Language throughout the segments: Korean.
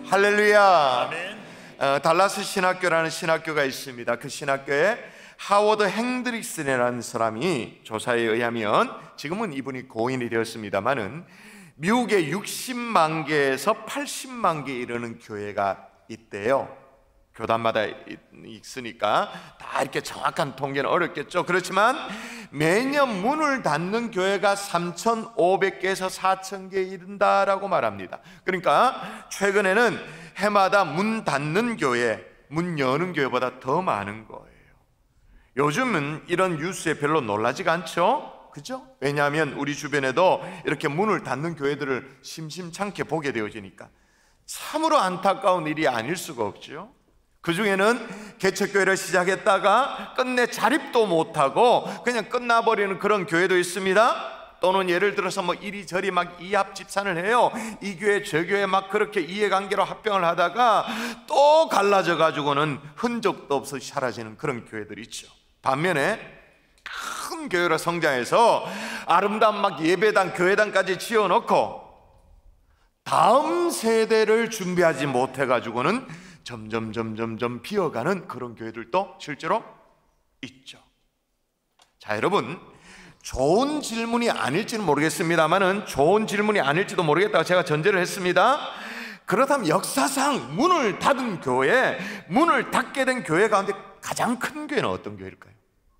할렐루야. 아멘. 달라스 신학교라는 신학교가 있습니다. 그 신학교에 하워드 행드릭슨이라는 사람이 조사에 의하면, 지금은 이분이 고인이 되었습니다마는, 미국에 60만 개에서 80만 개 이르는 교회가 있대요. 교단마다 있으니까 다 이렇게 정확한 통계는 어렵겠죠. 그렇지만 매년 문을 닫는 교회가 3,500개에서 4,000개 이른다라고 말합니다. 그러니까 최근에는 해마다 문 닫는 교회, 문 여는 교회보다 더 많은 거예요. 요즘은 이런 뉴스에 별로 놀라지가 않죠? 그죠? 왜냐하면 우리 주변에도 이렇게 문을 닫는 교회들을 심심찮게 보게 되어지니까 참으로 안타까운 일이 아닐 수가 없죠. 그 중에는 개척교회를 시작했다가 끝내 자립도 못하고 그냥 끝나버리는 그런 교회도 있습니다. 또는 예를 들어서 뭐 이리저리 막 이합집산을 해요. 이 교회 저 교회 막 그렇게 이해관계로 합병을 하다가 또 갈라져 가지고는 흔적도 없이 사라지는 그런 교회들이 있죠. 반면에 큰 교회로 성장해서 아름다운 막 예배당, 교회당까지 지어놓고 다음 세대를 준비하지 못해가지고는 점점 비어가는 그런 교회들도 실제로 있죠. 자, 여러분, 좋은 질문이 아닐지는 모르겠습니다만은, 좋은 질문이 아닐지도 모르겠다고 제가 전제를 했습니다. 그렇다면 역사상 문을 닫은 교회, 문을 닫게 된 교회 가운데 가장 큰 교회는 어떤 교회일까요?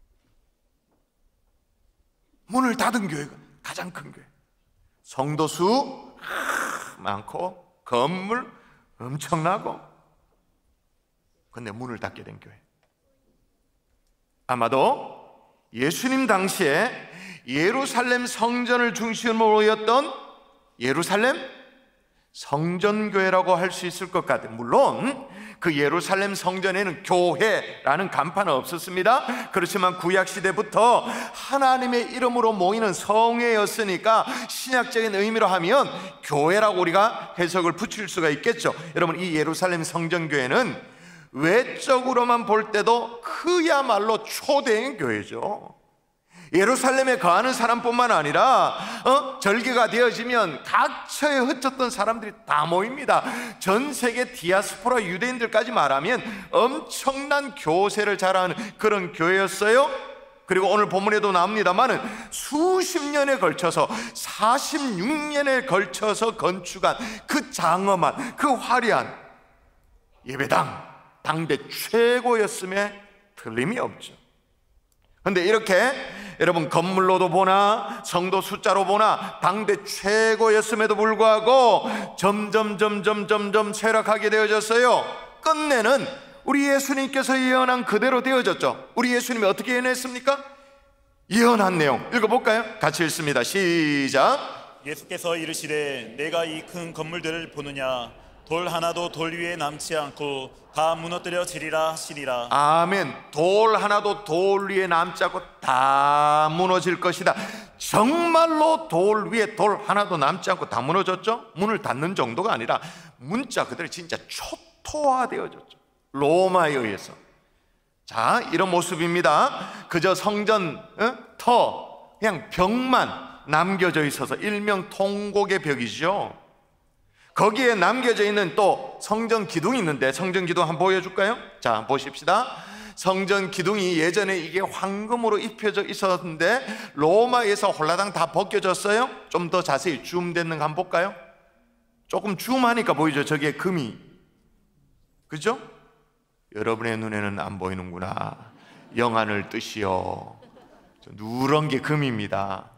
문을 닫은 교회가 가장 큰 교회, 성도 수 많고 건물 엄청나고, 근데 문을 닫게 된 교회, 아마도 예수님 당시에 예루살렘 성전을 중심으로 모였던 예루살렘 성전교회라고 할 수 있을 것 같아요. 물론 그 예루살렘 성전에는 교회라는 간판은 없었습니다. 그렇지만 구약시대부터 하나님의 이름으로 모이는 성회였으니까 신약적인 의미로 하면 교회라고 우리가 해석을 붙일 수가 있겠죠. 여러분, 이 예루살렘 성전교회는 외적으로만 볼 때도 그야말로 초대형 교회죠. 예루살렘에 거하는 사람뿐만 아니라 절기가 되어지면 각처에 흩어졌던 사람들이 다 모입니다. 전 세계 디아스포라 유대인들까지 말하면 엄청난 교세를 자랑하는 그런 교회였어요. 그리고 오늘 본문에도 나옵니다마는 수십 년에 걸쳐서 46년에 걸쳐서 건축한 그 장엄한, 그 화려한 예배당, 당대 최고였음에 틀림이 없죠. 그런데 이렇게 여러분, 건물로도 보나 성도 숫자로 보나 당대 최고였음에도 불구하고 점점 쇠락하게 되어졌어요. 끝내는 우리 예수님께서 예언한 그대로 되어졌죠. 우리 예수님이 어떻게 예언했습니까? 예언한 내용 읽어볼까요? 같이 읽습니다. 시작. 예수께서 이르시되 내가 이 큰 건물들을 보느냐, 돌 하나도 돌 위에 남지 않고 다 무너뜨려지리라 하시니라. 아멘. 돌 하나도 돌 위에 남지 않고 다 무너질 것이다. 정말로 돌 위에 돌 하나도 남지 않고 다 무너졌죠. 문을 닫는 정도가 아니라 문자 그대로 진짜 초토화되어졌죠, 로마에 의해서. 자, 이런 모습입니다. 그저 성전 그냥 벽만 남겨져 있어서 일명 통곡의 벽이죠. 거기에 남겨져 있는 또 성전 기둥이 있는데, 성전 기둥 한번 보여줄까요? 자, 보십시다. 성전 기둥이 예전에 이게 황금으로 입혀져 있었는데 로마에서 홀라당 다 벗겨졌어요. 좀 더 자세히 줌됐는 거 한번 볼까요? 조금 줌하니까 보이죠? 저게 금이, 그죠? 여러분의 눈에는 안 보이는구나. 영하늘 뜻이요, 누런 게 금입니다.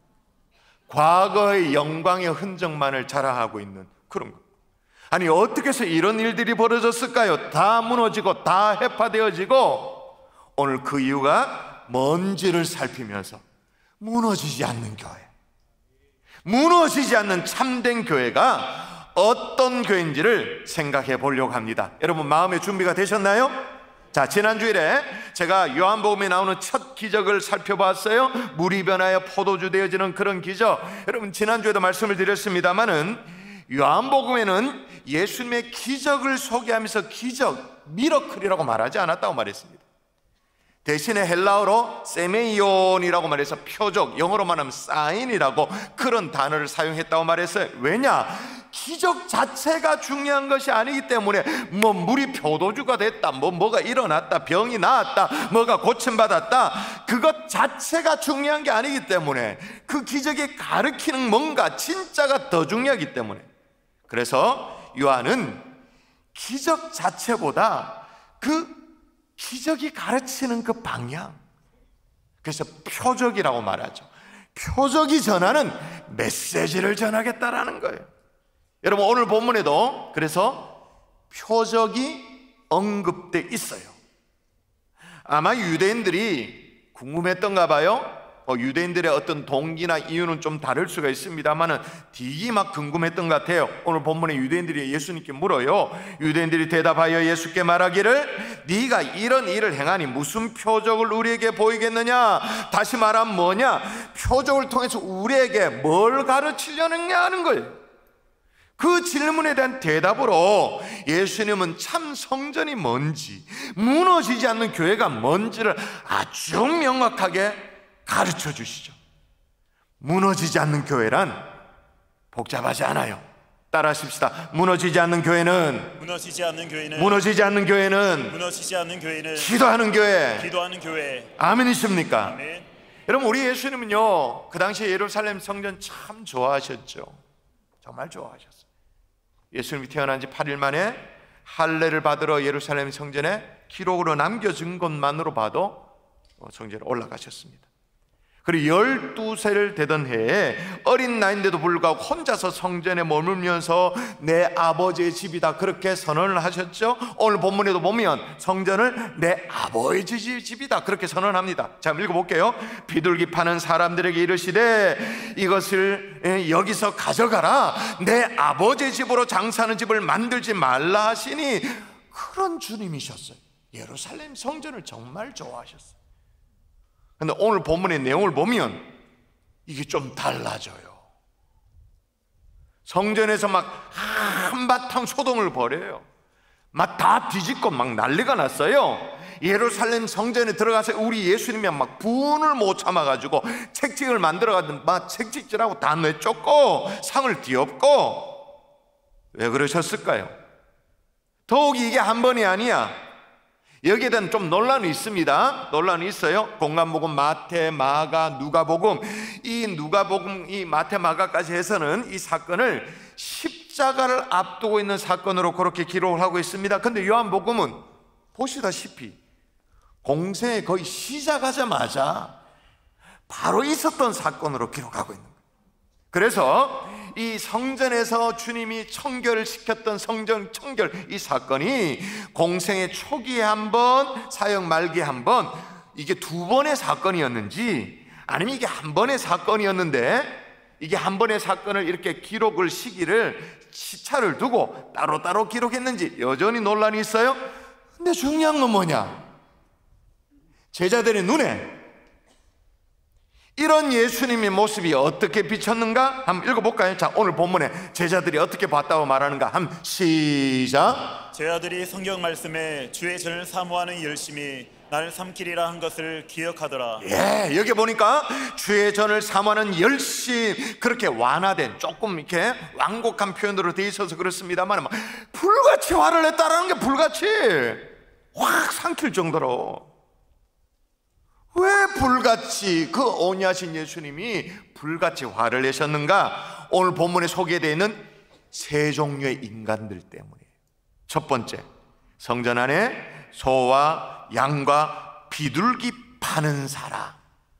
과거의 영광의 흔적만을 자랑하고 있는 그런 거. 아니, 어떻게 해서 이런 일들이 벌어졌을까요? 다 무너지고 다 해파되어지고, 오늘 그 이유가 뭔지를 살피면서 무너지지 않는 교회, 무너지지 않는 참된 교회가 어떤 교회인지를 생각해 보려고 합니다. 여러분, 마음의 준비가 되셨나요? 자, 지난주일에 제가 요한복음에 나오는 첫 기적을 살펴봤어요. 물이 변하여 포도주 되어지는 그런 기적. 여러분, 지난주에도 말씀을 드렸습니다마는 요한복음에는 예수님의 기적을 소개하면서 기적, 미러클이라고 말하지 않았다고 말했습니다. 대신에 헬라어로 세메이온이라고 말해서 표적, 영어로 말하면 사인이라고 그런 단어를 사용했다고 말했어요. 왜냐? 기적 자체가 중요한 것이 아니기 때문에 뭐 물이 표도주가 됐다, 뭐가 일어났다, 병이 나았다, 뭐가 고침받았다, 그것 자체가 중요한 게 아니기 때문에 그 기적이 가르치는 뭔가 진짜가 더 중요하기 때문에, 그래서 요한은 기적 자체보다 그 기적이 가르치는 그 방향, 그래서 표적이라고 말하죠. 표적이 전하는 메시지를 전하겠다라는 거예요. 여러분, 오늘 본문에도 그래서 표적이 언급돼 있어요. 아마 유대인들이 궁금했던가 봐요. 유대인들의 어떤 동기나 이유는 좀 다를 수가 있습니다만은 되게 막 궁금했던 것 같아요. 오늘 본문에 유대인들이 예수님께 물어요. 유대인들이 대답하여 예수께 말하기를 네가 이런 일을 행하니 무슨 표적을 우리에게 보이겠느냐? 다시 말하면 뭐냐? 표적을 통해서 우리에게 뭘 가르치려느냐 하는 거예요. 그 질문에 대한 대답으로 예수님은 참 성전이 뭔지, 무너지지 않는 교회가 뭔지를 아주 명확하게 가르쳐 주시죠. 무너지지 않는 교회란 복잡하지 않아요. 따라 하십시다. 무너지지 않는 교회는 기도하는 교회. 아멘이십니까? 아멘. 여러분, 우리 예수님은요, 그 당시에 예루살렘 성전 참 좋아하셨죠. 정말 좋아하셨어요. 예수님이 태어난 지 8일 만에 할례를 받으러 예루살렘 성전에 기록으로 남겨진 것만으로 봐도 성전에 올라가셨습니다. 그리고 12세를 되던 해에 어린 나이인데도 불구하고 혼자서 성전에 머물면서 내 아버지의 집이다 그렇게 선언을 하셨죠. 오늘 본문에도 보면 성전을 내 아버지의 집이다 그렇게 선언합니다. 자, 읽어볼게요. 비둘기 파는 사람들에게 이르시되 이것을 여기서 가져가라, 내 아버지의 집으로 장사하는 집을 만들지 말라 하시니, 그런 주님이셨어요. 예루살렘 성전을 정말 좋아하셨어요. 근데 오늘 본문의 내용을 보면 이게 좀 달라져요. 성전에서 막 한바탕 소동을 벌여요. 막 다 뒤집고 막 난리가 났어요. 예루살렘 성전에 들어가서 우리 예수님이 막 분을 못 참아가지고 책찍을 만들어가지고 막 책찍질하고 다 내쫓고 상을 뒤엎고. 왜 그러셨을까요? 더욱이 이게 한 번이 아니야. 여기에 대한 좀 논란이 있습니다. 논란이 있어요. 공관복음, 마태, 마가, 누가복음, 이 누가복음, 이 마태, 마가까지 해서는 이 사건을 십자가를 앞두고 있는 사건으로 그렇게 기록을 하고 있습니다. 근데 요한복음은 보시다시피 공생에 거의 시작하자마자 바로 있었던 사건으로 기록하고 있는 거예요. 그래서 이 성전에서 주님이 청결을 시켰던 성전 청결, 이 사건이 공생의 초기에 한 번, 사역 말기에 한 번, 이게 두 번의 사건이었는지 아니면 이게 한 번의 사건이었는데, 이게 한 번의 사건을 이렇게 기록을 시기를 시차를 두고 따로따로 기록했는지 여전히 논란이 있어요. 근데 중요한 건 뭐냐? 제자들의 눈에 이런 예수님의 모습이 어떻게 비쳤는가? 한번 읽어볼까요? 자, 오늘 본문에 제자들이 어떻게 봤다고 말하는가? 한번 시작. 제자들이 성경 말씀에 주의 전을 사모하는 열심이 나를 삼키리라 한 것을 기억하더라. 예, 여기 보니까 주의 전을 사모하는 열심, 그렇게 완화된, 조금 이렇게 완곡한 표현으로 돼 있어서 그렇습니다만 불같이 화를 냈다라는 게 불같이 확 삼킬 정도로. 왜 불같이, 그 온유하신 예수님이 불같이 화를 내셨는가? 오늘 본문에 소개되어 있는 세 종류의 인간들 때문이에요. 첫 번째, 성전 안에 소와 양과 비둘기 파는 사람,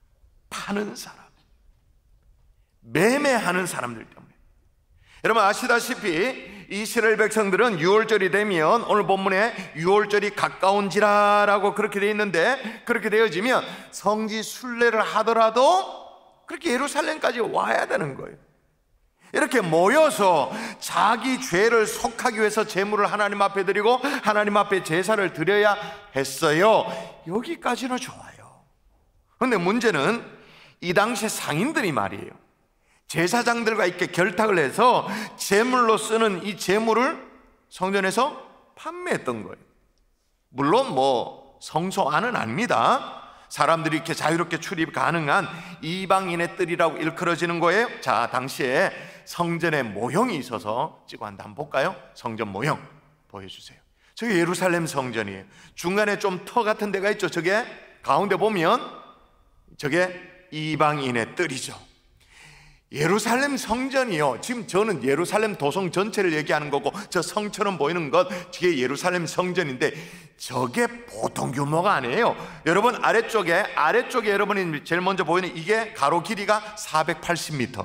매매하는 사람들 때문에. 여러분 아시다시피 이스라엘 백성들은 유월절이 되면, 오늘 본문에 유월절이 가까운지라라고 그렇게 되어 있는데, 그렇게 되어지면 성지 순례를 하더라도 그렇게 예루살렘까지 와야 되는 거예요. 이렇게 모여서 자기 죄를 속하기 위해서 제물을 하나님 앞에 드리고 하나님 앞에 제사를 드려야 했어요. 여기까지는 좋아요. 그런데 문제는 이 당시 상인들이 말이에요, 제사장들과 이렇게 결탁을 해서 제물로 쓰는 이 제물을 성전에서 판매했던 거예요. 물론 뭐 성소 안은 아닙니다. 사람들이 이렇게 자유롭게 출입 가능한 이방인의 뜰이라고 일컬어지는 거예요. 자, 당시에 성전의 모형이 있어서 찍어 한다. 한번 볼까요? 성전 모형 보여주세요. 저게 예루살렘 성전이에요. 중간에 좀 터 같은 데가 있죠. 저게 가운데 보면 저게 이방인의 뜰이죠. 예루살렘 성전이요, 지금 저는 예루살렘 도성 전체를 얘기하는 거고, 저 성처럼 보이는 것, 저게 예루살렘 성전인데 저게 보통 규모가 아니에요. 여러분 아래쪽에 여러분이 제일 먼저 보이는 이게 가로 길이가 480m,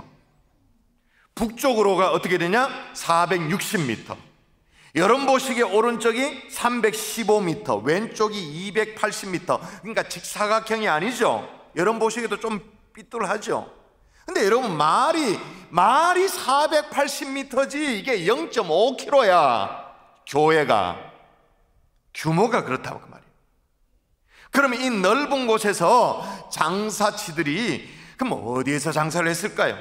북쪽으로가 어떻게 되냐? 460m. 여러분 보시기에 오른쪽이 315m, 왼쪽이 280m. 그러니까 직사각형이 아니죠. 여러분 보시기에도 좀 삐뚤하죠. 근데 여러분 말이 480m지 이게 0.5km야. 교회가 규모가 그렇다고 그 말이에요. 그러면 이 넓은 곳에서 장사치들이 그럼 어디에서 장사를 했을까요?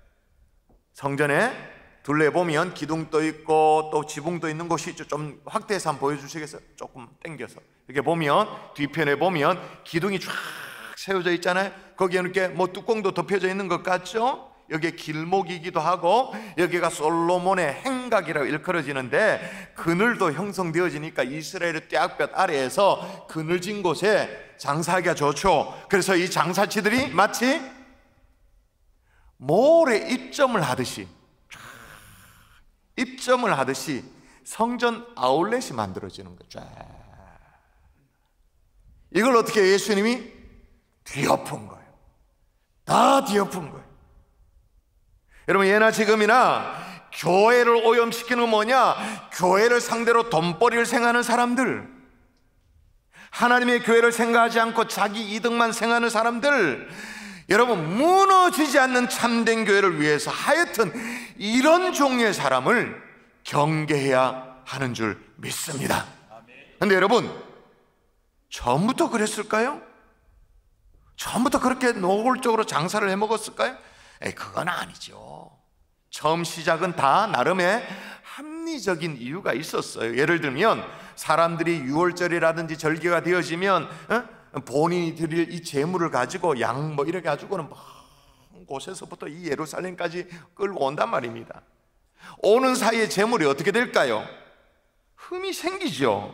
성전에 둘러보면 기둥도 있고 또 지붕도 있는 곳이 있죠. 좀 확대해서 한번 보여주시겠어요? 조금 당겨서 이렇게 보면 뒤편에 보면 기둥이 쫙 세워져 있잖아요. 거기에는 이렇게 뭐 뚜껑도 덮여져 있는 것 같죠? 여기에 길목이기도 하고 여기가 솔로몬의 행각이라고 일컬어지는데 그늘도 형성되어지니까 이스라엘의 뙤볕 아래에서 그늘진 곳에 장사하기가 좋죠. 그래서 이 장사치들이 마치 모래 입점을 하듯이 성전 아울렛이 만들어지는 거죠. 이걸 어떻게 예수님이 뒤엎은 거예요. 다 뒤엎은 거예요. 여러분 예나 지금이나 교회를 오염시키는 건 뭐냐? 교회를 상대로 돈벌이를 생각하는 사람들, 하나님의 교회를 생각하지 않고 자기 이득만 생각하는 사람들, 여러분 무너지지 않는 참된 교회를 위해서 하여튼 이런 종류의 사람을 경계해야 하는 줄 믿습니다. 그런데 여러분 처음부터 그랬을까요? 처음부터 그렇게 노골적으로 장사를 해먹었을까요? 그건 아니죠. 처음 시작은 다 나름의 합리적인 이유가 있었어요. 예를 들면 사람들이 유월절이라든지 절기가 되어지면 본인이 드릴 이 재물을 가지고 양 뭐 이렇게 가지고는 먼 곳에서부터 이 예루살렘까지 끌고 온단 말입니다. 오는 사이에 재물이 어떻게 될까요? 흠이 생기죠.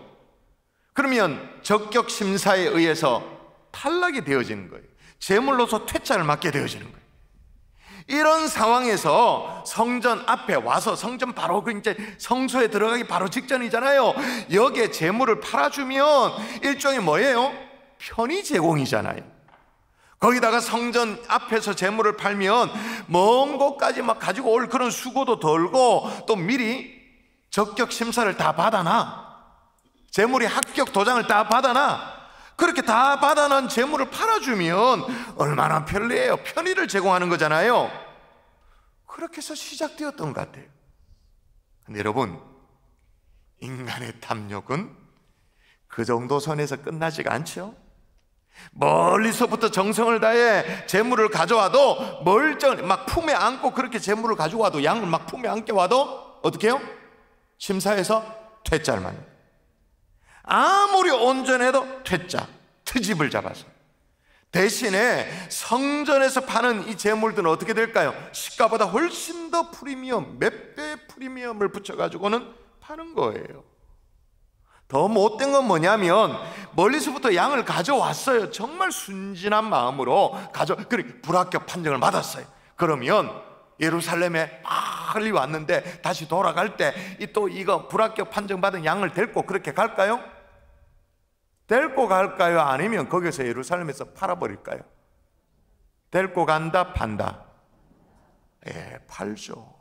그러면 적격 심사에 의해서 탈락이 되어지는 거예요. 제물로서 퇴짜를 맞게 되어지는 거예요. 이런 상황에서 성전 앞에 와서, 성전 바로 그 이제 성소에 들어가기 바로 직전이잖아요. 여기에 제물을 팔아주면 일종의 뭐예요? 편의 제공이잖아요. 거기다가 성전 앞에서 제물을 팔면 먼 곳까지 막 가지고 올 그런 수고도 덜고 또 미리 적격 심사를 다 받아놔. 제물이 합격 도장을 다 받아놔. 그렇게 다 받아놓은 재물을 팔아주면 얼마나 편리해요. 편의를 제공하는 거잖아요. 그렇게 해서 시작되었던 것 같아요. 근데 여러분 인간의 탐욕은 그 정도 선에서 끝나지가 않죠. 멀리서부터 정성을 다해 재물을 가져와도 멀쩡히 막 품에 안고 그렇게 재물을 가지고 와도 양을 막 품에 안게 와도 어떻게 해요? 심사해서 퇴짜를 만듭니다. 아무리 온전해도 퇴짜, 트집을 잡아서. 대신에 성전에서 파는 이 제물들은 어떻게 될까요? 시가보다 훨씬 더 프리미엄, 몇 배의 프리미엄을 붙여가지고는 파는 거예요. 더 못된 건 뭐냐면 멀리서부터 양을 가져왔어요. 정말 순진한 마음으로 불합격 판정을 받았어요. 그러면 예루살렘에 빨리 왔는데 다시 돌아갈 때 또 이거 불합격 판정받은 양을 데리고 그렇게 갈까요? 데리고 갈까요? 아니면 거기서 예루살렘에서 팔아버릴까요? 데리고 간다, 판다? 팔죠.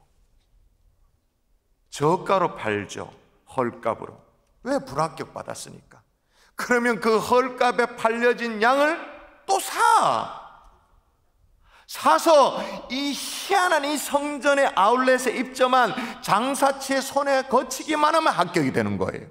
저가로 팔죠. 헐값으로. 왜? 불합격 받았으니까. 그러면 그 헐값에 팔려진 양을 또 사서 이 희한한 이 성전의 아울렛에 입점한 장사치의 손에 거치기만 하면 합격이 되는 거예요.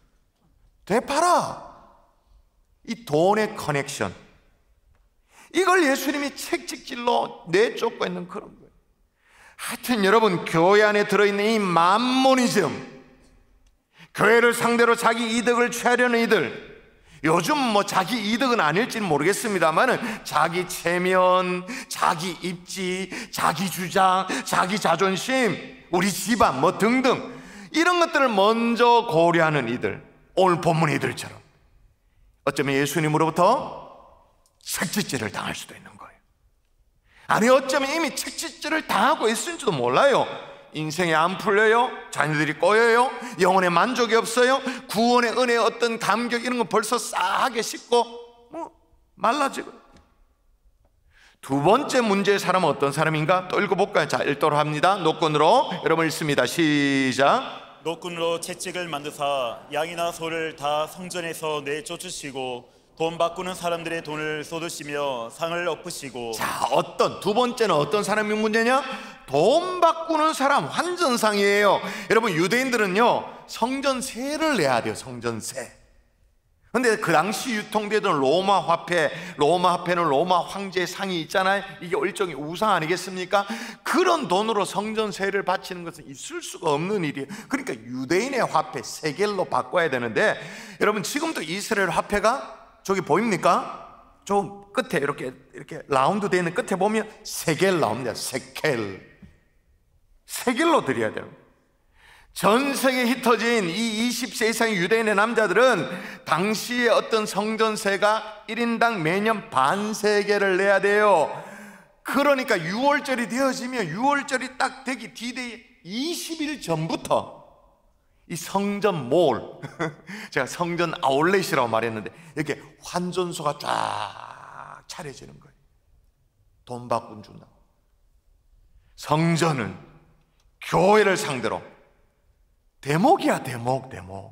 되팔아. 이 돈의 커넥션, 이걸 예수님이 채찍질로 내쫓고 있는 그런 거예요. 하여튼 여러분 교회 안에 들어있는 이 맘모니즘, 교회를 상대로 자기 이득을 취하려는 이들, 요즘 뭐 자기 이득은 아닐지는 모르겠습니다만은 자기 체면, 자기 입지, 자기 주장, 자기 자존심, 우리 집안 뭐 등등 이런 것들을 먼저 고려하는 이들, 오늘 본문 이들처럼 어쩌면 예수님으로부터 책짓질을 당할 수도 있는 거예요. 아니 어쩌면 이미 책짓질을 당하고 있을지도 몰라요. 인생이 안 풀려요, 자녀들이 꼬여요, 영혼의 만족이 없어요, 구원의 은혜의 어떤 감격 이런 거 벌써 싸하게 씻고 말라지고. 두 번째 문제의 사람은 어떤 사람인가? 또 읽어볼까요? 자, 읽도록 합니다. 노끈으로 여러분 읽습니다. 시작. 노끈으로 채찍을 만드사 양이나 소를 다 성전에서 내쫓으시고 돈 바꾸는 사람들의 돈을 쏟으시며 상을 엎으시고. 자, 두 번째는 어떤 사람이 문제냐? 돈 바꾸는 사람, 환전상이에요. 여러분, 유대인들은요 성전세를 내야 돼요. 성전세. 근데 그 당시 유통되던 로마 화폐는 로마 황제의 상이 있잖아요. 이게 일종의 우상 아니겠습니까? 그런 돈으로 성전세를 바치는 것은 있을 수가 없는 일이에요. 그러니까 유대인의 화폐 세겔로 바꿔야 되는데, 여러분 지금도 이스라엘 화폐가 저기 보입니까? 저 끝에 이렇게 라운드 되어 있는 끝에 보면 세겔 나옵니다. 세겔로 드려야 돼요. 전 세계에 흩어진 이 20세 이상의 유대인의 남자들은 당시의 어떤 성전세가 1인당 매년 반세겔을 내야 돼요. 그러니까 6월절이 되어지면 6월절이 딱 되기 D-Day 20일 전부터 이 성전 몰, 제가 성전 아울렛이라고 말했는데 이렇게 환전소가 쫙 차려지는 거예요. 돈 바꾼 준다. 성전은 교회를 상대로 대목이야, 대목.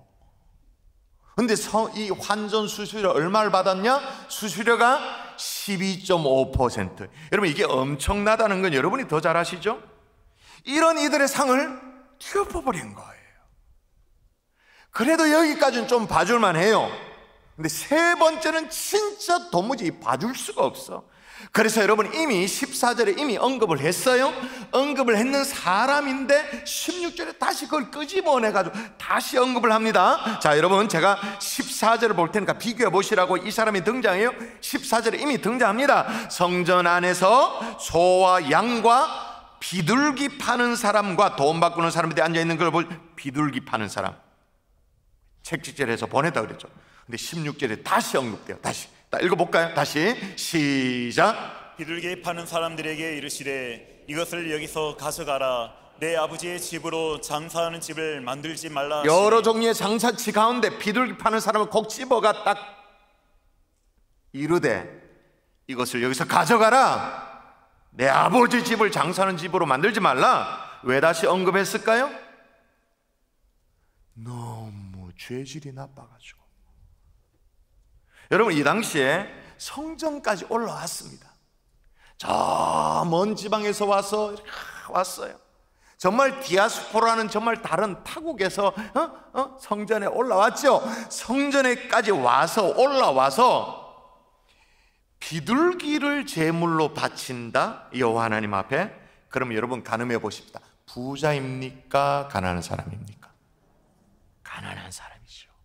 근데 이 환전 수수료 얼마를 받았냐? 수수료가 12.5%. 여러분 이게 엄청나다는 건 여러분이 더 잘 아시죠? 이런 이들의 상을 뒤엎어버린 거예요. 그래도 여기까지는 좀 봐줄만 해요. 근데 세 번째는 진짜 도무지 봐줄 수가 없어. 그래서 여러분 이미 14절에 이미 언급을 했어요. 언급을 했는 사람인데 16절에 다시 그걸 끄집어내가지고 다시 언급을 합니다. 자, 여러분 제가 14절을 볼 테니까 비교해 보시라고. 이 사람이 등장해요. 14절에 이미 등장합니다. 성전 안에서 소와 양과 비둘기 파는 사람과 돈 바꾸는 사람들이 앉아있는 걸 볼. 비둘기 파는 사람 책찍질해서 보냈다 그랬죠. 근데 16절에 다시 언급돼요. 다시 읽어볼까요? 다시 시작. 비둘기 파는 사람들에게 이르시되 이것을 여기서 가져가라. 내 아버지의 집으로 장사하는 집을 만들지 말라. 여러 종류의 장사치 가운데 비둘기 파는 사람을 꼭 집어가 딱 이르되 이것을 여기서 가져가라. 내 아버지 집을 장사하는 집으로 만들지 말라. 왜 다시 언급했을까요? 너무 죄질이 나빠가지고. 여러분 이 당시에 성전까지 올라왔습니다. 저 먼 지방에서 왔어요. 정말 디아스포라는 정말 다른 타국에서 성전에 올라왔죠. 성전에까지 올라와서 비둘기를 제물로 바친다 여호와 하나님 앞에. 그러면 여러분 가늠해 보십시다. 부자입니까? 가난한 사람입니까? 가난한 사람이죠.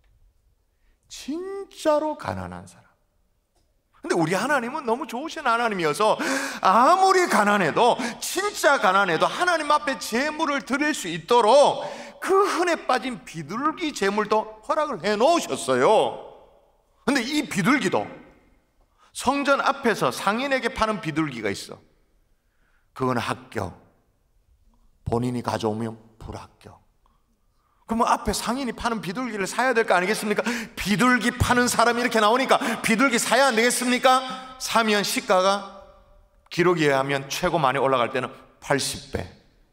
진짜로 가난한 사람. 근데 우리 하나님은 너무 좋으신 하나님이어서 아무리 가난해도, 진짜 가난해도 하나님 앞에 제물을 드릴 수 있도록 그 흔해 빠진 비둘기 제물도 허락을 해 놓으셨어요. 근데 이 비둘기도 성전 앞에서 상인에게 파는 비둘기가 있어. 그건 합격, 본인이 가져오면 불합격. 그러면 앞에 상인이 파는 비둘기를 사야 될 거 아니겠습니까? 비둘기 파는 사람이 이렇게 나오니까 비둘기 사야 안 되겠습니까? 사면 시가가 기록에 의하면 최고 많이 올라갈 때는 80배.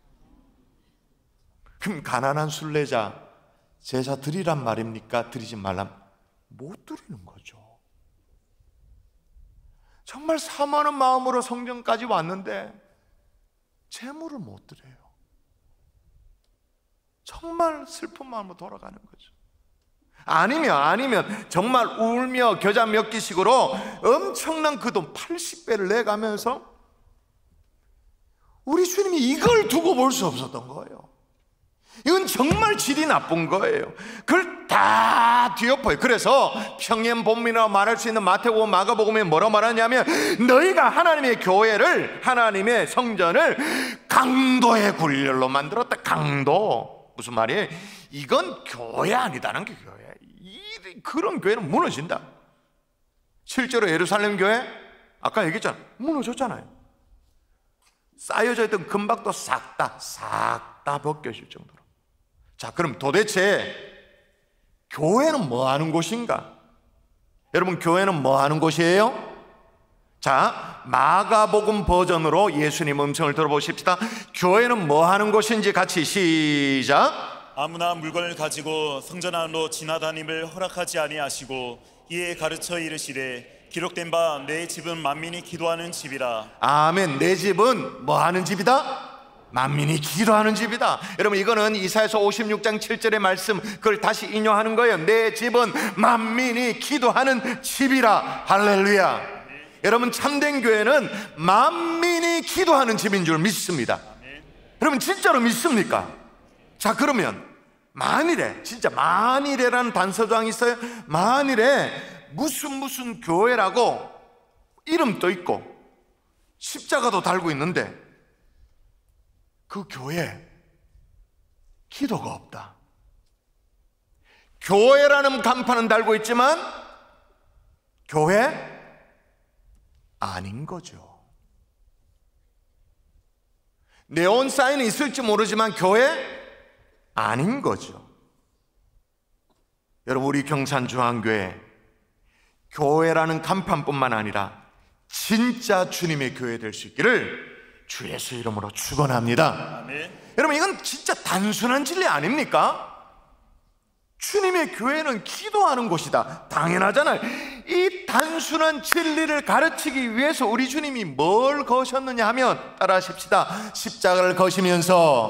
그럼 가난한 순례자 제사 드리란 말입니까? 드리지 말란? 못 드리는 거죠. 정말 사모하는 마음으로 성전까지 왔는데 제물을 못 드려요. 정말 슬픈 마음으로 돌아가는 거죠. 아니면 정말 울며 겨자 몇 개씩으로 엄청난 그 돈 80배를 내가면서 우리 주님이 이걸 두고 볼 수 없었던 거예요. 이건 정말 질이 나쁜 거예요. 그걸 다 뒤엎어요. 그래서 평행본문이라고 말할 수 있는 마태복음, 마가복음에 뭐라고 말하냐면 너희가 하나님의 교회를, 하나님의 성전을 강도의 굴렬로 만들었다. 강도. 무슨 말이에요? 이건 교회 아니다는 게 교회. 그런 교회는 무너진다. 실제로 예루살렘 교회 아까 얘기했잖아요. 무너졌잖아요. 쌓여져 있던 금박도 싹 다 벗겨질 정도로. 자, 그럼 도대체 교회는 뭐 하는 곳인가? 여러분, 교회는 뭐 하는 곳이에요? 자, 마가복음 버전으로 예수님 음성을 들어보십시다. 교회는 뭐 하는 곳인지 같이 시작. 아무나 물건을 가지고 성전 안으로 지나다님을 허락하지 아니하시고 이에 가르쳐 이르시되 기록된 바 내 집은 만민이 기도하는 집이라. 아멘. 내 집은 뭐 하는 집이다? 만민이 기도하는 집이다. 여러분, 이거는 이사야서 56장 7절의 말씀, 그걸 다시 인용하는 거예요. 내 집은 만민이 기도하는 집이라. 할렐루야. 여러분, 참된 교회는 만민이 기도하는 집인 줄 믿습니다. 여러분, 진짜로 믿습니까? 자, 그러면 만일에, 진짜 만일에라는 단서장이 있어요. 만일에 무슨 교회라고 이름도 있고 십자가도 달고 있는데 그 교회에 기도가 없다. 교회라는 간판은 달고 있지만 교회 아닌 거죠. 네온 사인이 있을지 모르지만 교회 아닌 거죠. 여러분, 우리 경산중앙교회 교회라는 간판뿐만 아니라 진짜 주님의 교회 될 수 있기를 주 예수 이름으로 축원합니다. 아멘. 여러분, 이건 진짜 단순한 진리 아닙니까? 주님의 교회는 기도하는 곳이다. 당연하잖아요. 이 단순한 진리를 가르치기 위해서 우리 주님이 뭘 거셨느냐 하면 따라하십시다. 십자가를 거시면서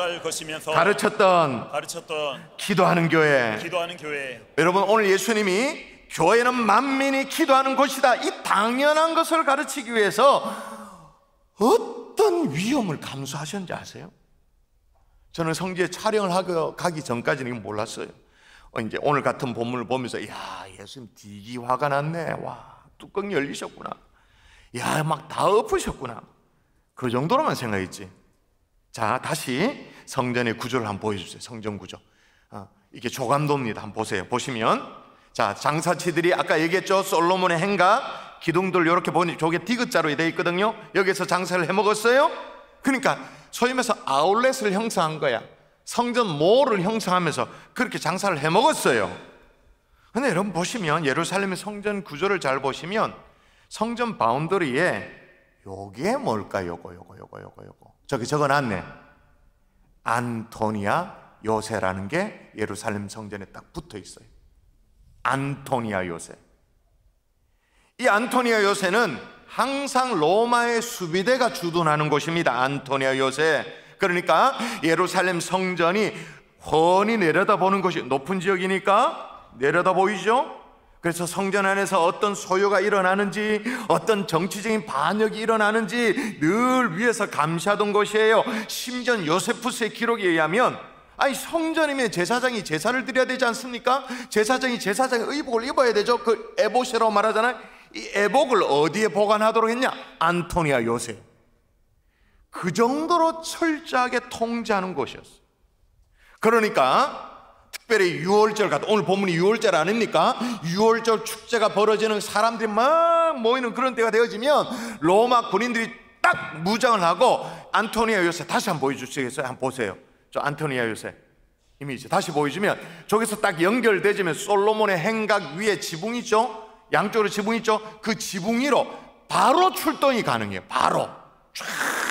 가르쳤던 기도하는 교회. 여러분, 오늘 예수님이 교회는 만민이 기도하는 곳이다, 이 당연한 것을 가르치기 위해서 어떤 위험을 감수하셨는지 아세요? 저는 성지에 촬영을 하고 가기 전까지는 이거 몰랐어요. 이제 오늘 같은 본문을 보면서 야, 예수님 되게 화가 났네. 와, 뚜껑 열리셨구나. 야, 막 다 엎으셨구나. 그 정도로만 생각했지. 자, 다시 성전의 구조를 한번 보여주세요. 성전 구조. 이게 조감도입니다. 한번 보세요. 보시면, 자, 장사치들이 아까 얘기했죠. 솔로몬의 행각, 기둥들 이렇게 보니 저게 디귿자로 되어 있거든요. 여기서 장사를 해먹었어요. 그러니까 소위 말해서 아울렛을 형성한 거야. 성전 몰을 형성하면서 그렇게 장사를 해먹었어요. 근데 여러분 보시면 예루살렘의 성전 구조를 잘 보시면 성전 바운더리에 요게 뭘까요? 요거 저기 적어놨네. 안토니아 요새라는 게 예루살렘 성전에 딱 붙어 있어요. 안토니아 요새. 이 안토니아 요새는 항상 로마의 수비대가 주둔하는 곳입니다. 안토니아 요새. 그러니까 예루살렘 성전이 훤히 내려다보는 것이, 높은 지역이니까 내려다 보이죠. 그래서 성전 안에서 어떤 소요가 일어나는지, 어떤 정치적인 반역이 일어나는지 늘 위에서 감시하던 곳이에요. 심지어 요세푸스의 기록에 의하면, 아니 성전이면 제사장이 제사를 드려야 되지 않습니까? 제사장이 제사장의 의복을 입어야 되죠. 그 에봇이라고 말하잖아요. 이 에복을 어디에 보관하도록 했냐? 안토니아 요새. 그 정도로 철저하게 통제하는 곳이었어요. 그러니까 특별히 유월절 같은, 오늘 본문이 유월절 아닙니까? 유월절 축제가 벌어지는, 사람들이 막 모이는 그런 때가 되어지면 로마 군인들이 딱 무장을 하고, 안토니아 요새 다시 한번 보여주시겠어요? 한번 보세요. 저 안토니아 요새 이미지 다시 보여주면, 저기서 딱 연결되지면 솔로몬의 행각 위에 지붕 있죠? 양쪽으로 지붕 있죠? 그 지붕 위로 바로 출동이 가능해요. 바로 쫙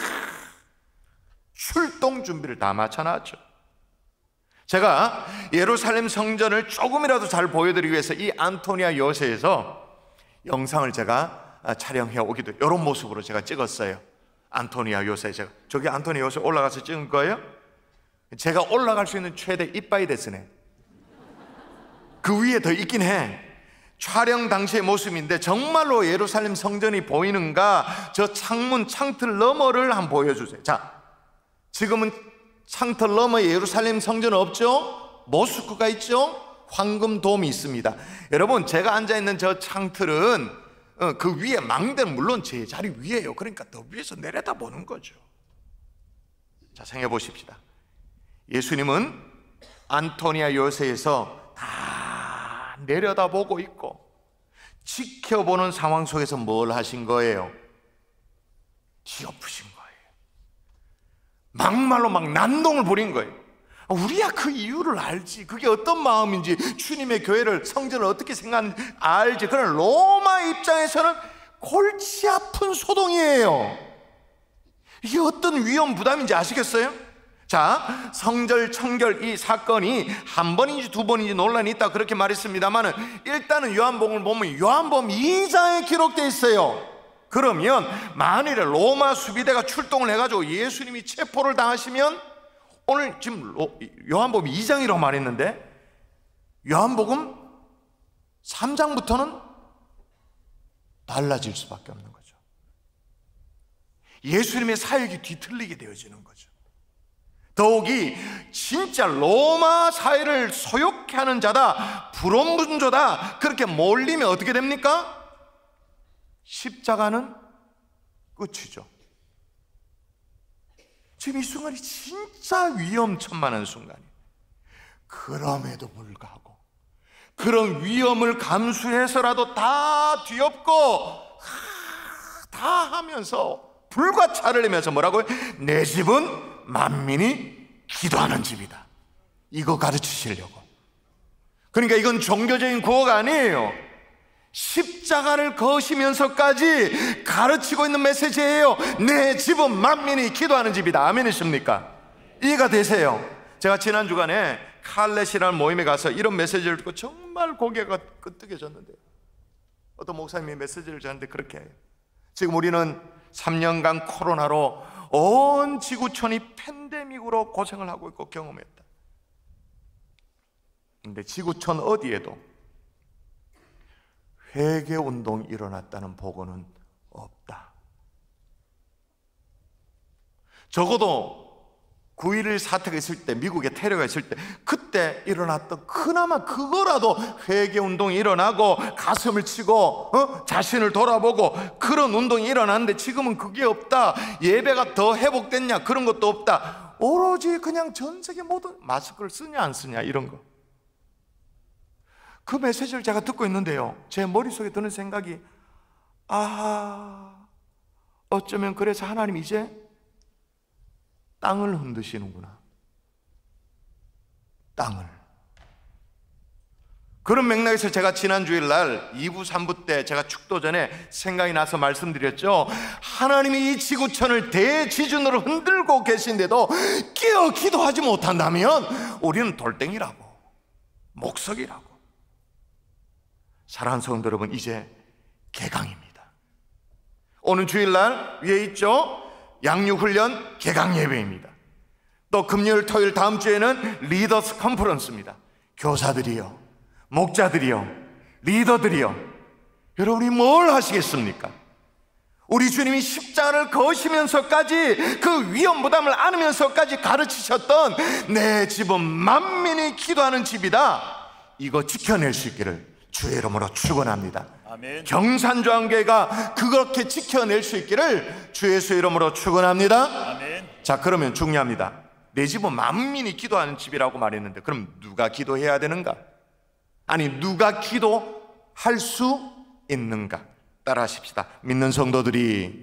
출동 준비를 다 마쳐놨죠. 제가 예루살렘 성전을 조금이라도 잘 보여드리기 위해서 이 안토니아 요새에서 영상을 제가 촬영해 오기도, 이런 모습으로 제가 찍었어요. 안토니아 요새. 제가 저기 안토니아 요새 올라가서 찍은 거예요. 제가 올라갈 수 있는 최대 이빠이 데스네. 그 위에 더 있긴 해. 촬영 당시의 모습인데 정말로 예루살렘 성전이 보이는가? 저 창문, 창틀 너머를 한번 보여주세요. 자, 지금은 창틀 너머에 예루살렘 성전 없죠? 모스크가 있죠? 황금돔이 있습니다. 여러분, 제가 앉아있는 저 창틀은 그 위에 망대는 물론 제 자리 위에요. 그러니까 더 위에서 내려다 보는 거죠. 자, 생각해 보십시다. 예수님은 안토니아 요새에서 다 내려다보고 있고 지켜보는 상황 속에서 뭘 하신 거예요? 뒤엎으신 거예요. 막말로 막 난동을 부린 거예요. 우리야 그 이유를 알지. 그게 어떤 마음인지, 주님의 교회를, 성전을 어떻게 생각하는지 알지. 그러나 로마 입장에서는 골치 아픈 소동이에요. 이게 어떤 위험 부담인지 아시겠어요? 자, 성절 청결 이 사건이 한 번인지 두 번인지 논란이 있다 그렇게 말했습니다만은, 일단은 요한복음을 보면 요한복음 2장에 기록되어 있어요. 그러면 만일에 로마 수비대가 출동을 해가지고 예수님이 체포를 당하시면, 오늘 지금 요한복음 2장이라고 말했는데 요한복음 3장부터는 달라질 수밖에 없는 거죠. 예수님의 사역이 뒤틀리게 되어지는 거죠. 더욱이 진짜 로마 사회를 소욕케 하는 자다, 불온분조다, 그렇게 몰리면 어떻게 됩니까? 십자가는 끝이죠. 지금 이 순간이 진짜 위험천만한 순간이에요. 그럼에도 불구하고 그런 위험을 감수해서라도 다 뒤엎고 다 하면서 불과 차를 내면서 뭐라고요? 내 집은 만민이 기도하는 집이다, 이거 가르치시려고. 그러니까 이건 종교적인 구호가 아니에요. 십자가를 거시면서까지 가르치고 있는 메시지예요. 내 집은 만민이 기도하는 집이다. 아멘이십니까? 이해가 되세요? 제가 지난 주간에 칼렛이라는 모임에 가서 이런 메시지를 듣고 정말 고개가 끄덕여졌는데요. 어떤 목사님이 메시지를 저한테 그렇게 해요. 지금 우리는 3년간 코로나로 온 지구촌이 팬데믹으로 고생을 하고 있고 경험했다. 근데 지구촌 어디에도 회개운동이 일어났다는 보고는 없다. 적어도 9.11 사태가 있을 때, 미국에 테러가 있을 때, 그때 일어났던 그나마 그거라도 회개운동이 일어나고 가슴을 치고 자신을 돌아보고 그런 운동이 일어났는데, 지금은 그게 없다. 예배가 더 회복됐냐, 그런 것도 없다. 오로지 그냥 전 세계 모든 마스크를 쓰냐 안 쓰냐 이런 거. 그 메시지를 제가 듣고 있는데요, 제 머릿속에 드는 생각이, 어쩌면 그래서 하나님 이제 땅을 흔드시는구나. 땅을. 그런 맥락에서 제가 지난 주일날 2부 3부 때 제가 축도 전에 생각이 나서 말씀드렸죠. 하나님이 이 지구촌을 대지준으로 흔들고 계신데도 끼어 기도하지 못한다면 우리는 돌덩이라고, 목석이라고. 사랑하는 성도 여러분, 이제 개강입니다. 오늘 주일날 위에 있죠? 양육훈련 개강 예배입니다. 또 금요일 토요일 다음 주에는 리더스 컨퍼런스입니다. 교사들이요, 목자들이요, 리더들이요, 여러분이 뭘 하시겠습니까? 우리 주님이 십자가를 거시면서까지 그 위험 부담을 안으면서까지 가르치셨던 내 집은 만민이 기도하는 집이다, 이거 지켜낼 수 있기를 주의 이름으로 축원합니다. 아멘. 경산조항교회가 그렇게 지켜낼 수 있기를 주 예수 이름으로 축원합니다. 아멘. 자, 그러면 중요합니다. 내 집은 만민이 기도하는 집이라고 말했는데, 그럼 누가 기도해야 되는가? 아니, 누가 기도할 수 있는가? 따라하십시다. 믿는 성도들이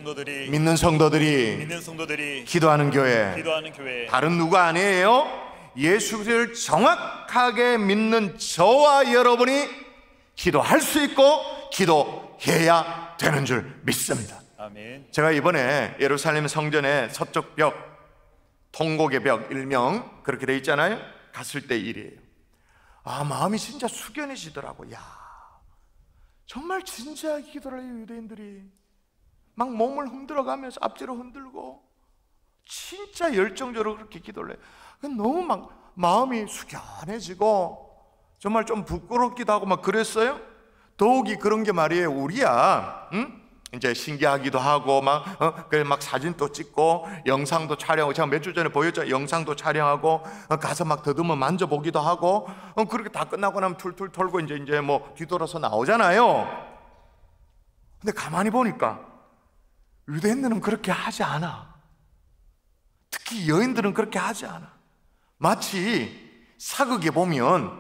기도하는 교회. 다른 누가 아니에요. 예수 그리스도를 정확하게 믿는 저와 여러분이 기도할 수 있고 기도해야 되는 줄 믿습니다. 아멘. 제가 이번에 예루살렘 성전의 서쪽 벽, 통곡의 벽, 일명 그렇게 돼 있잖아요. 갔을 때 일이에요. 마음이 진짜 숙연해지더라고. 정말 진지하게 기도를 해요. 유대인들이 막 몸을 흔들어가면서 앞뒤로 흔들고 진짜 열정적으로 그렇게 기도를 해요. 너무 막 마음이 숙연해지고 정말 좀 부끄럽기도 하고 막 그랬어요. 더욱이 그런 게 말이에요. 우리야 이제 신기하기도 하고 그래서 막 사진도 찍고 영상도 촬영하고, 제가 몇 주 전에 보였죠. 영상도 촬영하고 가서 막 더듬어 만져보기도 하고 그렇게 다 끝나고 나면 툴툴 털고 이제 뭐 뒤돌아서 나오잖아요. 근데 가만히 보니까 유대인들은 그렇게 하지 않아. 특히 여인들은 그렇게 하지 않아. 마치 사극에 보면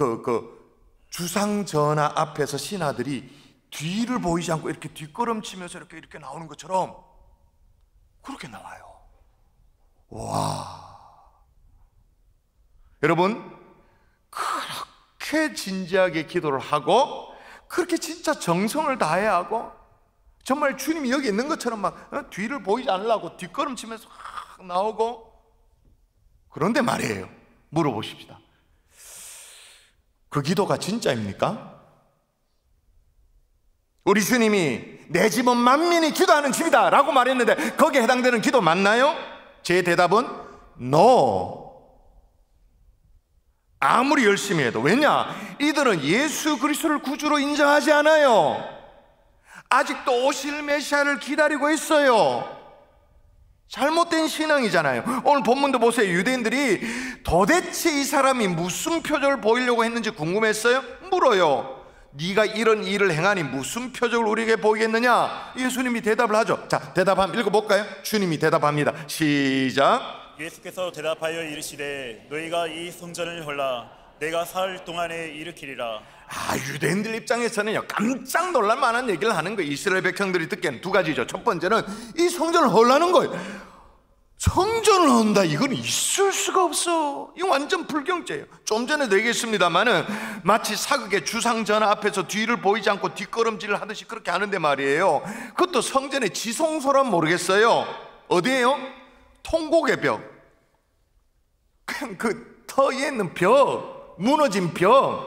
주상전하 앞에서 신하들이 뒤를 보이지 않고 이렇게 뒷걸음치면서 이렇게 나오는 것처럼 그렇게 나와요. 와, 여러분, 그렇게 진지하게 기도를 하고 그렇게 진짜 정성을 다해야 하고 정말 주님이 여기 있는 것처럼 막 뒤를 보이지 않으려고 뒷걸음치면서 나오고. 그런데 말이에요, 물어보십시다. 그 기도가 진짜입니까? 우리 주님이 내 집은 만민이 기도하는 집이다 라고 말했는데 거기에 해당되는 기도 맞나요? 제 대답은 NO. 아무리 열심히 해도. 왜냐? 이들은 예수 그리스도를 구주로 인정하지 않아요. 아직도 오실 메시아를 기다리고 있어요. 잘못된 신앙이잖아요. 오늘 본문도 보세요. 유대인들이 도대체 이 사람이 무슨 표적을 보이려고 했는지 궁금했어요? 물어요. 네가 이런 일을 행하니 무슨 표적을 우리에게 보이겠느냐? 예수님이 대답을 하죠. 자, 대답 한번 읽어볼까요? 주님이 대답합니다. 시작. 예수께서 대답하여 이르시되 너희가 이 성전을 헐라 내가 사흘 동안에 일으키리라. 유대인들 입장에서는요, 깜짝 놀랄 만한 얘기를 하는 거예요. 이스라엘 백성들이 듣기에는 두 가지죠. 첫 번째는 이 성전을 헐라는 거예요. 성전을 헌다, 이건 있을 수가 없어. 이거 완전 불경죄예요. 좀 전에도 얘기했습니다마는 마치 사극의 주상전하 앞에서 뒤를 보이지 않고 뒷걸음질을 하듯이 그렇게 하는데 말이에요. 그것도 성전의 지성소란 모르겠어요. 어디예요? 통곡의 벽. 그냥 그 터에 있는 벽, 무너진 벽,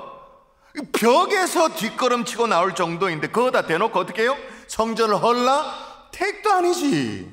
벽에서 뒷걸음치고 나올 정도인데 그거 다 대놓고 어떻게 해요? 성전을 헐라? 택도 아니지.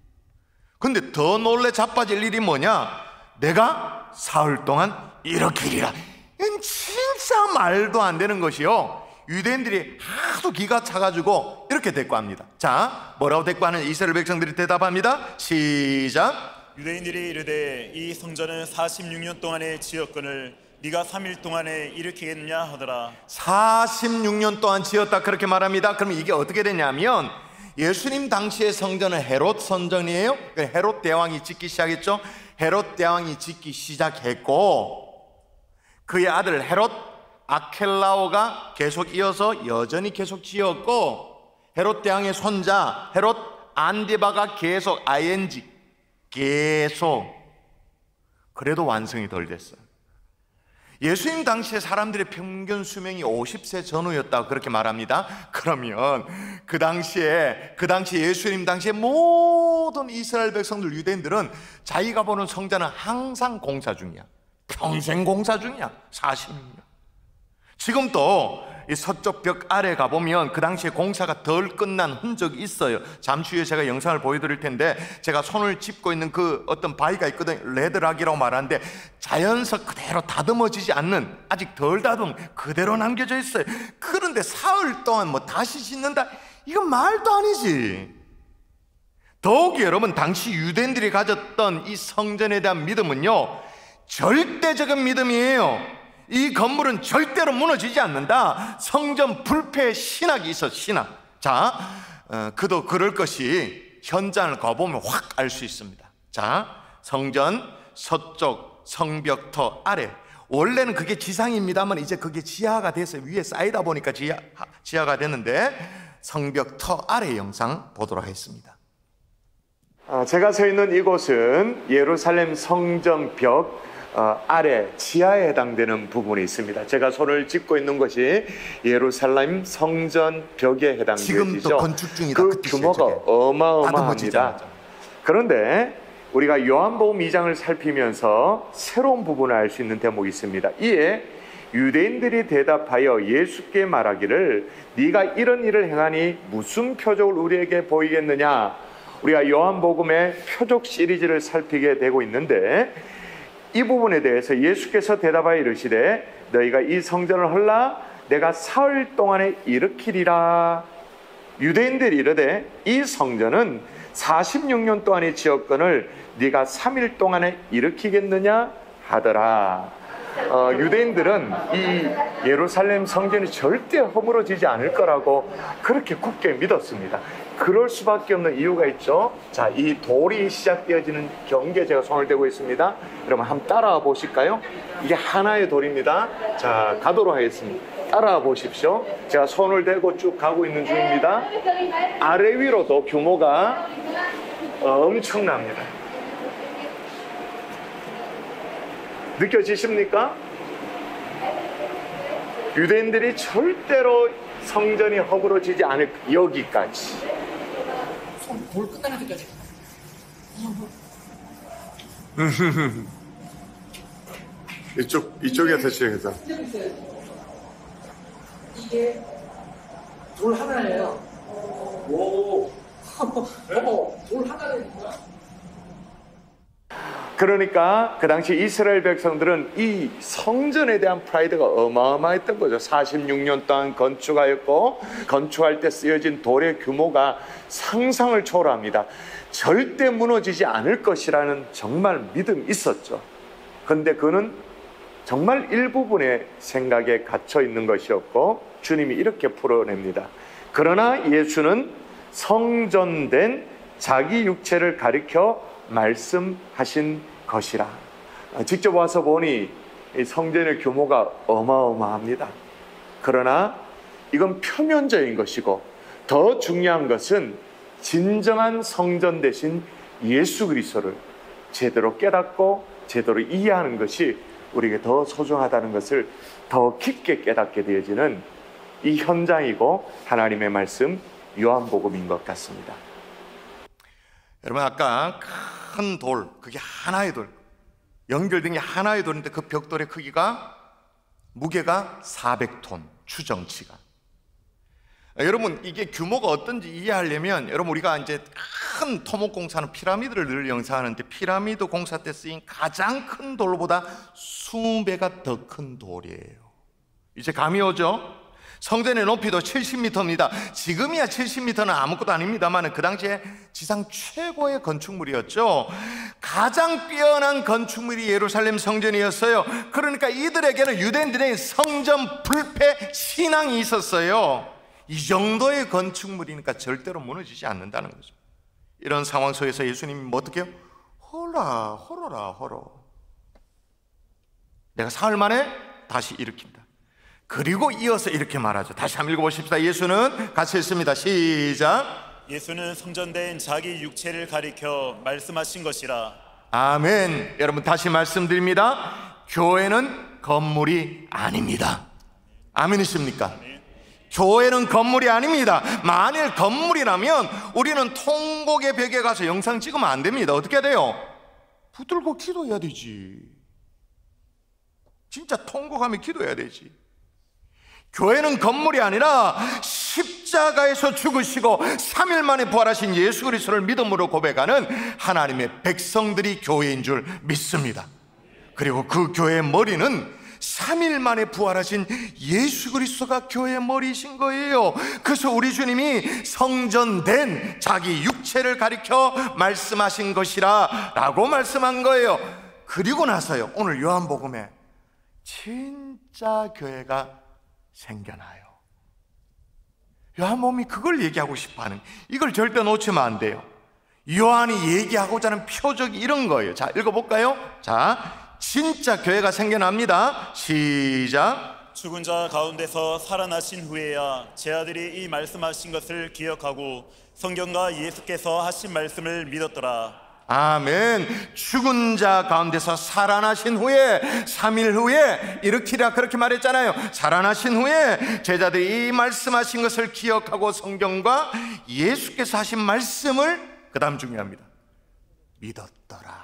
근데 더 놀래 자빠질 일이 뭐냐? 내가 사흘 동안 일으키리라. 이건 진짜 말도 안 되는 것이요, 유대인들이 하도 기가 차가지고 이렇게 대꾸합니다. 자, 뭐라고 대꾸하는 이스라엘 백성들이 대답합니다. 시작. 유대인들이 이르되 이 성전은 46년 동안의 지었건을 네가 3일 동안에 일으키겠느냐 하더라. 46년 동안 지었다 그렇게 말합니다. 그럼 이게 어떻게 되냐면 예수님 당시의 성전은 헤롯 성전이에요. 헤롯 대왕이 짓기 시작했죠. 헤롯 대왕이 짓기 시작했고 그의 아들 헤롯 아켈라오가 계속 이어서 여전히 계속 지었고, 헤롯 대왕의 손자 헤롯 안디바가 계속 ING 계속, 그래도 완성이 덜 됐어요. 예수님 당시에 사람들의 평균 수명이 50세 전후였다 그렇게 말합니다. 그러면 그 당시 예수님 당시에 모든 이스라엘 백성들, 유대인들은 자기가 보는 성전은 항상 공사 중이야. 평생 공사 중이야. 40년. 지금도 이 서쪽 벽 아래 가보면 그 당시에 공사가 덜 끝난 흔적이 있어요. 잠시 후에 제가 영상을 보여드릴 텐데, 제가 손을 짚고 있는 그 어떤 바위가 있거든요. 레드락이라고 말하는데 자연석 그대로 다듬어지지 않는, 아직 덜 다듬 그대로 남겨져 있어요. 그런데 사흘 동안 뭐 다시 짓는다? 이건 말도 아니지. 더욱이 여러분, 당시 유대인들이 가졌던 이 성전에 대한 믿음은요, 절대적인 믿음이에요. 이 건물은 절대로 무너지지 않는다. 성전 불패 신학이 있어, 신학. 자, 그도 그럴 것이 현장을 가보면 확 알 수 있습니다. 자, 성전 서쪽 성벽터 아래, 원래는 그게 지상입니다만 이제 그게 지하가 됐어요. 위에 쌓이다 보니까 지하가 됐는데, 성벽터 아래 영상 보도록 하겠습니다. 제가 서 있는 이곳은 예루살렘 성전벽 아래 지하에 해당되는 부분이 있습니다. 제가 손을 짚고 있는 것이 예루살렘 성전 벽에 해당되죠. 지금도 건축 중이다. 그 규모가 어마어마합니다. 그런데 우리가 요한복음 2장을 살피면서 새로운 부분을 알 수 있는 대목이 있습니다. 이에 유대인들이 대답하여 예수께 말하기를 네가 이런 일을 행하니 무슨 표적을 우리에게 보이겠느냐. 우리가 요한복음의 표적 시리즈를 살피게 되고 있는데, 이 부분에 대해서 예수께서 대답하여 이르시되 너희가 이 성전을 헐라 내가 사흘 동안에 일으키리라 유대인들이 이르되 이 성전은 46년 동안의 지역권을 네가 3일 동안에 일으키겠느냐 하더라. 유대인들은 이 예루살렘 성전이 절대 허물어지지 않을 거라고 그렇게 굳게 믿었습니다. 그럴 수밖에 없는 이유가 있죠. 자, 이 돌이 시작되어지는 경계에 제가 손을 대고 있습니다. 여러분 한번 따라와 보실까요? 이게 하나의 돌입니다. 자, 가도록 하겠습니다. 따라와 보십시오. 제가 손을 대고 쭉 가고 있는 중입니다. 아래 위로도 규모가 엄청납니다. 느껴지십니까? 유대인들이 절대로 성전이 허물어지지 않을 여기까지. 돌 끝나는 데까지. 이쪽에서 시작해서. 이게 돌 하나예요. 오. 돌 하나니까. 그러니까 그 당시 이스라엘 백성들은 이 성전에 대한 프라이드가 어마어마했던 거죠. 46년 동안 건축하였고 건축할 때 쓰여진 돌의 규모가 상상을 초월합니다. 절대 무너지지 않을 것이라는 정말 믿음이 있었죠. 그런데 그는 정말 일부분의 생각에 갇혀 있는 것이었고 주님이 이렇게 풀어냅니다. 그러나 예수는 성전된 자기 육체를 가리켜 말씀하신 것이라. 직접 와서 보니 이 성전의 규모가 어마어마합니다. 그러나 이건 표면적인 것이고 더 중요한 것은 진정한 성전 대신 예수 그리스도를 제대로 깨닫고 제대로 이해하는 것이 우리에게 더 소중하다는 것을 더 깊게 깨닫게 되어지는 이 현장이고 하나님의 말씀 요한복음인 것 같습니다. 여러분 아까 큰 돌, 그게 하나의 돌, 연결된 게 하나의 돌인데 그 벽돌의 크기가 무게가 400톤, 추정치가. 여러분 이게 규모가 어떤지 이해하려면 여러분 우리가 이제 큰 토목공사는 피라미드를 늘 영상하는데 피라미드 공사 때 쓰인 가장 큰 돌보다 수배가 더 큰 돌이에요. 이제 감이 오죠? 성전의 높이도 70m입니다. 지금이야 70m는 아무것도 아닙니다만 그 당시에 지상 최고의 건축물이었죠. 가장 뛰어난 건축물이 예루살렘 성전이었어요. 그러니까 이들에게는 유대인들의 성전 불패 신앙이 있었어요. 이 정도의 건축물이니까 절대로 무너지지 않는다는 거죠. 이런 상황 속에서 예수님이 뭐 어떻게 해요? 헐어라. 내가 사흘 만에 다시 일으킨다. 그리고 이어서 이렇게 말하죠. 다시 한번 읽어보십시다. 예수는 같이 읽습니다. 시작. 예수는 성전된 자기 육체를 가리켜 말씀하신 것이라. 아멘. 여러분 다시 말씀드립니다. 교회는 건물이 아닙니다. 아멘이십니까? 교회는 건물이 아닙니다. 만일 건물이라면 우리는 통곡의 벽에 가서 영상 찍으면 안 됩니다. 어떻게 해야 돼요? 붙들고 기도해야 되지. 진짜 통곡하며 기도해야 되지. 교회는 건물이 아니라 십자가에서 죽으시고 3일 만에 부활하신 예수 그리스도를 믿음으로 고백하는 하나님의 백성들이 교회인 줄 믿습니다. 그리고 그 교회의 머리는 3일 만에 부활하신 예수 그리스도가 교회의 머리이신 거예요. 그래서 우리 주님이 성전된 자기 육체를 가리켜 말씀하신 것이라 라고 말씀한 거예요. 그리고 나서요, 오늘 요한복음에 진짜 교회가 생겨나요. 요한복음이 그걸 얘기하고 싶어하는, 이걸 절대 놓치면 안 돼요. 요한이 얘기하고자 하는 표적이 이런 거예요. 자, 읽어볼까요? 자, 진짜 교회가 생겨납니다. 시작. 죽은 자 가운데서 살아나신 후에야 제 아들이 이 말씀하신 것을 기억하고 성경과 예수께서 하신 말씀을 믿었더라. 아멘. 죽은 자 가운데서 살아나신 후에 3일 후에 일으키라 그렇게 말했잖아요. 살아나신 후에 제자들이 이 말씀하신 것을 기억하고 성경과 예수께서 하신 말씀을, 그 다음 중요합니다, 믿었더라.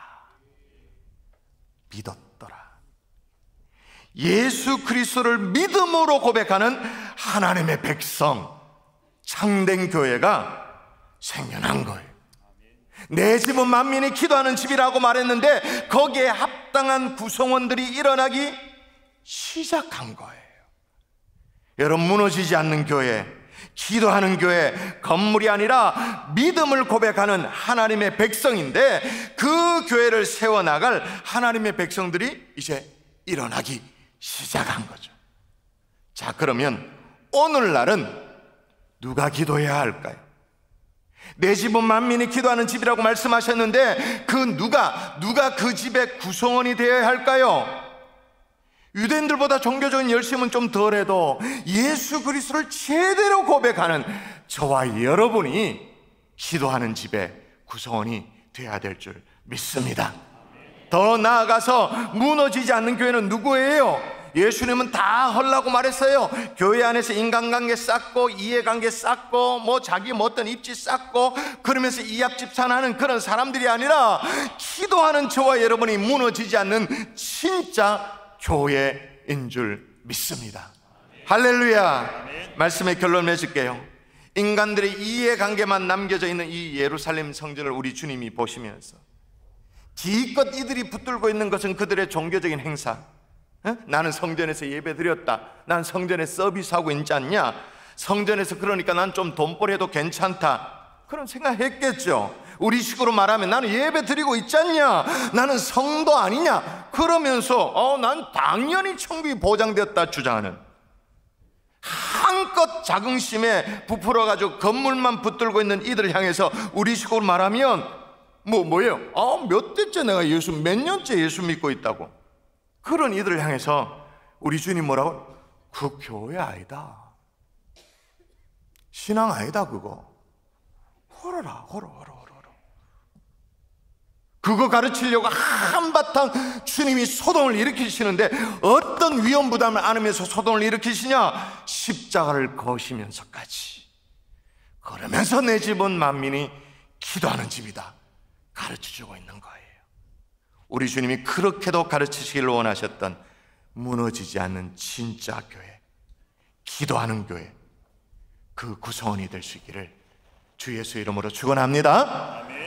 예수 그리스도를 믿음으로 고백하는 하나님의 백성, 참된 교회가 생겨난 거예요. 내 집은 만민이 기도하는 집이라고 말했는데 거기에 합당한 구성원들이 일어나기 시작한 거예요. 여러분, 무너지지 않는 교회, 기도하는 교회, 건물이 아니라 믿음을 고백하는 하나님의 백성인데, 그 교회를 세워나갈 하나님의 백성들이 이제 일어나기 시작한 거죠. 자, 그러면 오늘날은 누가 기도해야 할까요? 내 집은 만민이 기도하는 집이라고 말씀하셨는데, 그 누가 그 집의 구성원이 되어야 할까요? 유대인들보다 종교적인 열심은 좀 덜해도 예수 그리스도를 제대로 고백하는 저와 여러분이 기도하는 집의 구성원이 되어야 될 줄 믿습니다. 더 나아가서 무너지지 않는 교회는 누구예요? 예수님은 다 하려고 말했어요. 교회 안에서 인간관계 쌓고, 이해관계 쌓고, 뭐 자기 어떤 입지 쌓고, 그러면서 이합집산하는 그런 사람들이 아니라 기도하는 저와 여러분이 무너지지 않는 진짜 교회인 줄 믿습니다. 할렐루야. 말씀의 결론 맺을게요. 인간들의 이해관계만 남겨져 있는 이 예루살렘 성전을 우리 주님이 보시면서 기껏 이들이 붙들고 있는 것은 그들의 종교적인 행사, 나는 성전에서 예배 드렸다, 난 성전에 서비스하고 있지 않냐, 성전에서 그러니까 난 좀 돈벌이해도 괜찮다, 그런 생각했겠죠. 우리 식으로 말하면 나는 예배 드리고 있지 않냐, 나는 성도 아니냐, 그러면서 난 당연히 천국이 보장되었다 주장하는, 한껏 자긍심에 부풀어가지고 건물만 붙들고 있는 이들을 향해서 우리 식으로 말하면 뭐예요? 몇 대째 내가 몇 년째 예수 믿고 있다고. 그런 이들을 향해서 우리 주님 뭐라고? 그 교회 아니다, 신앙 아니다, 그거 hor어라. 그거 가르치려고 한바탕 주님이 소동을 일으키시는데, 어떤 위험 부담을 안으면서 소동을 일으키시냐? 십자가를 거시면서까지. 그러면서 내 집은 만민이 기도하는 집이다 가르쳐주고 있는 거예요. 우리 주님이 그렇게도 가르치시기를 원하셨던 무너지지 않는 진짜 교회, 기도하는 교회, 그 구성원이 될 수 있기를 주 예수 이름으로 축원합니다.